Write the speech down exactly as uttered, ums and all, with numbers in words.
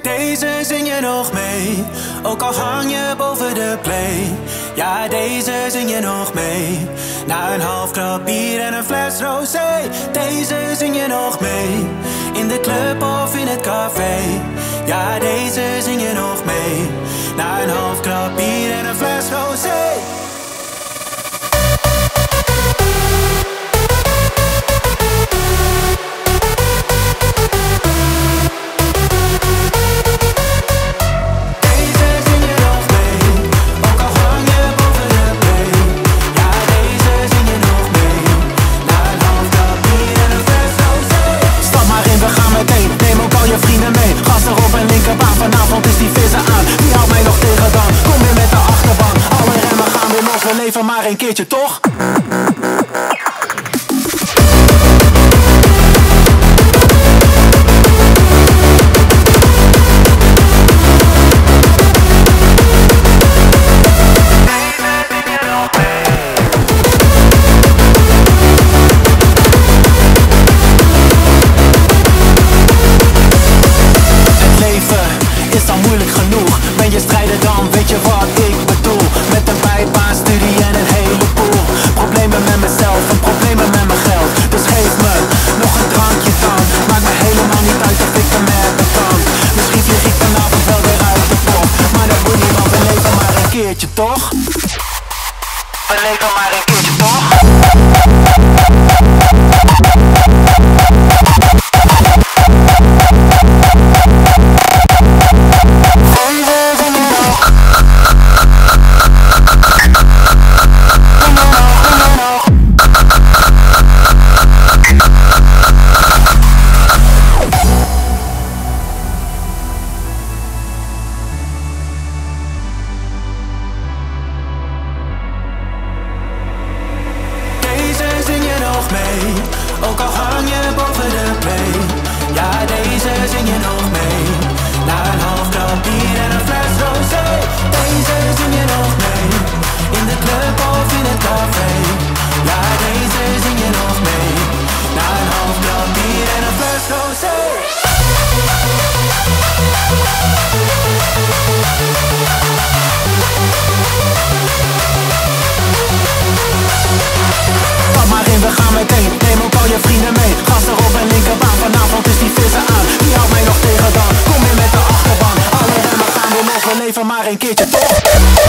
Deze zing je nog mee, ook al hang je boven de play. Ja, deze zing je nog mee, na een half krap bier en een fles rosé. Deze zing je nog mee, in de club of in het café. Ja, deze zing je nog mee, na een half krap bier en een fles rosé. Vanavond is die vissen aan, wie houdt mij nog tegen dan? Kom weer met de achterban, alle remmen gaan weer los. We leven maar een keertje, toch? Is al moeilijk genoeg, ben je strijder dan, weet je wat ik bedoel? Met een bijbaan, studie en een heleboel problemen met mezelf en problemen met mijn geld. Dus geef me nog een drankje dan, maakt me helemaal niet uit of ik hem hebben kan. Misschien vlieg ik vanavond wel weer uit de pop, maar dat moet niet, want we leven maar een keertje, toch? We leven maar een keertje, toch? Ook al hang je boven de play. Ja, deze zing je nog mee, na een half krap bier en een fles rosé. Deze zing je nog mee, in de club of in het café. Ja, deze zing je nog mee, na een half krap bier en een fles rosé. Pak maar in, we gaan meteen, neem ook al je vrienden mee. Gas erop en linkerbaan, vanavond is die vissen aan. Wie houdt mij nog tegen dan? Kom weer met de achterban, alle remmen gaan weer los. We leven maar een keertje, toch?